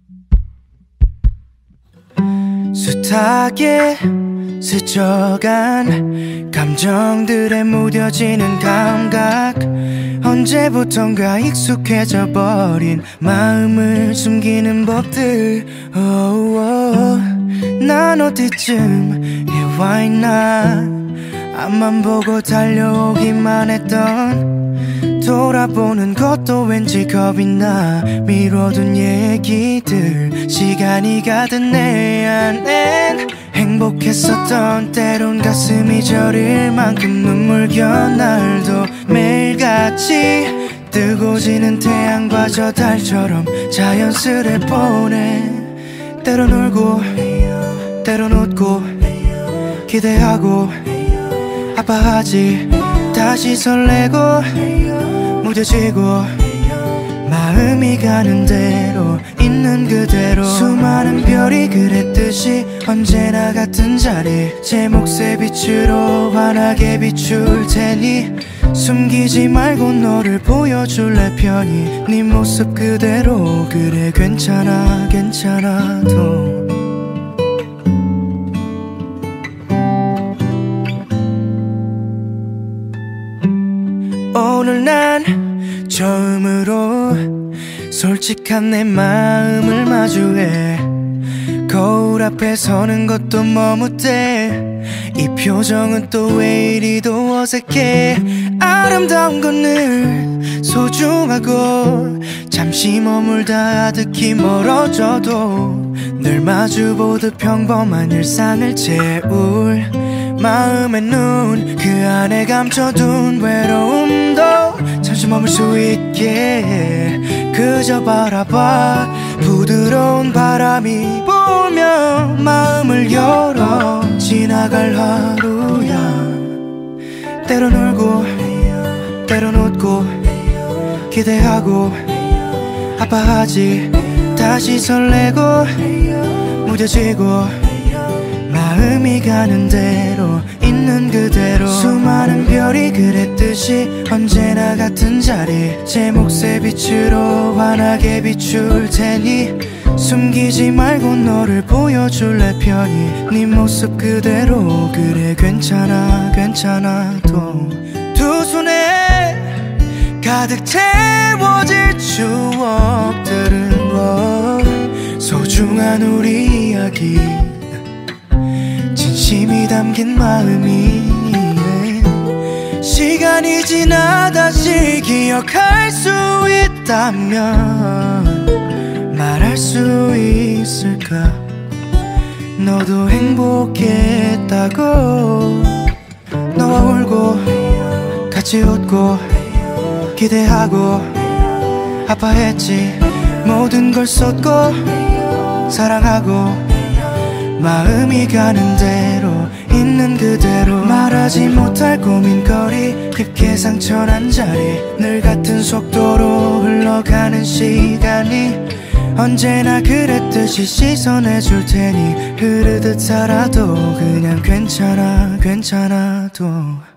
숱하게 스쳐간 감정들에 무뎌지는 감각, 언제부턴가 익숙해져 버린 마음을 숨기는 법들. 난 어디쯤 와 있나, 앞만 보고 달려오기만 했던, 돌아보는 것도 왠지 겁이 나. 미뤄둔 얘기들, 시간이 가든 내 안엔 행복했었던, 때론 가슴이 저릴 만큼 눈물겨. 날도 매일같이 뜨고 지는 태양과 저 달처럼 자연스레 보내. 때론 울고 때론 웃고 기대하고 아파하지, 다시 설레고 무뎌지고, 마음이 가는 대로 있는 그대로. 수많은 별이 그랬듯이 언제나 같은 자리, 제 몫의 빛으로 환하게 비출 테니 숨기지 말고 너를 보여줄래 편히. 네 모습 그대로, 그래 괜찮아 괜찮아도. 오늘 난 처음으로 솔직한 내 마음을 마주해. 거울 앞에 서는 것도 머뭇대. 이 표정은 또 왜 이리도 어색해. 아름다운 건 늘 소중하고, 잠시 머물다 아득히 멀어져도 늘 마주보듯 평범한 일상을 채울 마음의 눈, 그 안에 감춰둔 외로움도 잠시 머물 수 있게 그저 바라봐. 부드러운 바람이 불며 마음을 열어 지나갈 하루야. 때론 울고 때론 웃고 기대하고 아파하지, 다시 설레고 무뎌지고, 마음이 가는 대로 있는 그대로. 수많은 별이 그랬듯이 언제나 같은 자리, 제 몫의 빛으로 환하게 비출 테니 숨기지 말고 너를 보여줄래 편히. 네 모습 그대로, 그래 괜찮아 괜찮아도. 두 손에 가득 채워질 추억들은 소중한 우리 이야기, 진심이 담긴 마음이. 시간이 지나 다시 기억할 수 있다면 말할 수 있을까. 너도 행복했다고. 너와 울고 같이 웃고 기대하고 아파했지, 모든 걸 쏟고 사랑하고, 마음이 가는 대로 있는 그대로. 말하지 못할 고민거리, 깊게 상처난 자리, 늘 같은 속도로 흘러가는 시간이 언제나 그랬듯이 씻어내줄 테니 흐르듯 살아도 그냥 괜찮아 괜찮아도.